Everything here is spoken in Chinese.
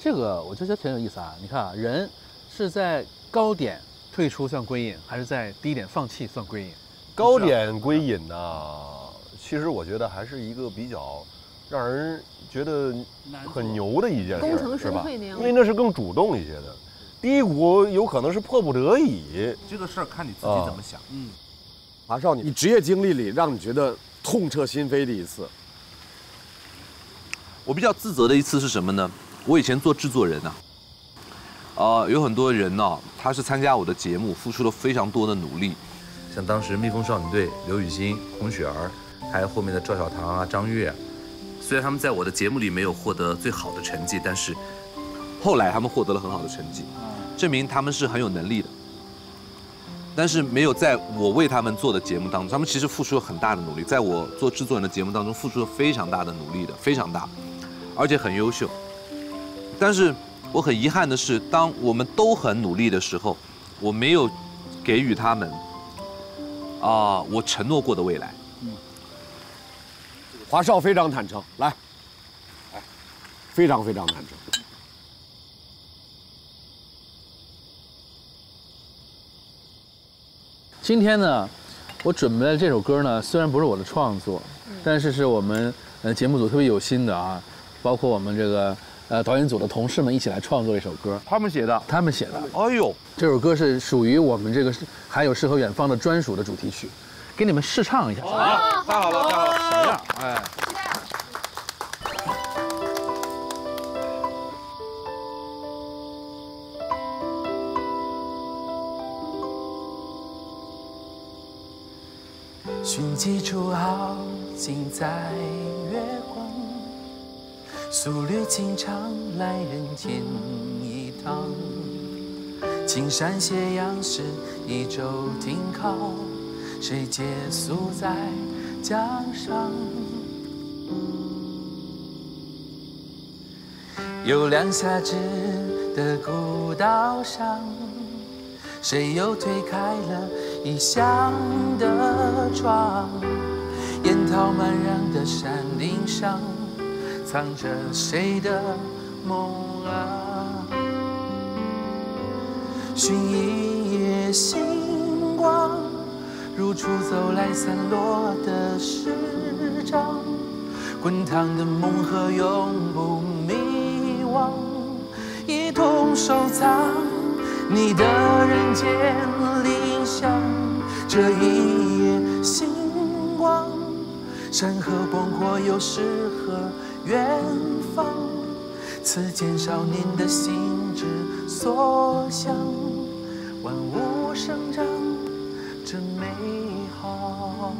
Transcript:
这个我就觉得挺有意思啊。你看啊，人是在高点退出算归隐，还是在低点放弃算归隐？ 高点归隐呐，其实我觉得还是一个比较让人觉得很牛的一件事，是吧？因为那是更主动一些的。低谷有可能是迫不得已， 这个事儿看你自己怎么想。 华少，你职业经历里让你觉得痛彻心扉的一次？ 我比较自责的一次是什么呢？我以前做制作人啊，有很多人呢，他是参加我的节目，付出了非常多的努力，像当时蜜蜂少女队刘雨欣、洪雪儿，还有后面的赵小棠啊、张悦，虽然他们在我的节目里没有获得最好的成绩，但是后来他们获得了很好的成绩，证明他们是很有能力的。但是没有在我为他们做的节目当中，他们其实付出了很大的努力，在我做制作人的节目当中付出了非常大的努力的，非常大，而且很优秀。但是我很遗憾的是，当我们都很努力的时候，我没有给予他们我承诺过的未来。 华少非常坦诚，来，非常非常坦诚。 今天呢，我准备的这首歌呢，虽然不是我的创作，但是是我们节目组特别有心的啊，包括我们这个导演组的同事们一起来创作一首歌。 他们写的。 哎呦， 这首歌是属于我们这个还有诗和远方的专属的主题曲，给你们试唱一下。 好，太好了，太好了， 小样，哎。 寻几处好景在月光，素履情长来人间一趟。青山斜阳时一舟停靠，谁借宿在江上？有两下子的古道上，谁又推开了异乡的窗？烟涛漫染的山岭上，藏着谁的梦啊？寻一夜星光，如初走来散落的时章。滚烫的梦河永不迷惘，一同收藏你的人间理想。这一夜星光，山河广阔又诗和远方，此间少年的心之所向，万物生长真美好。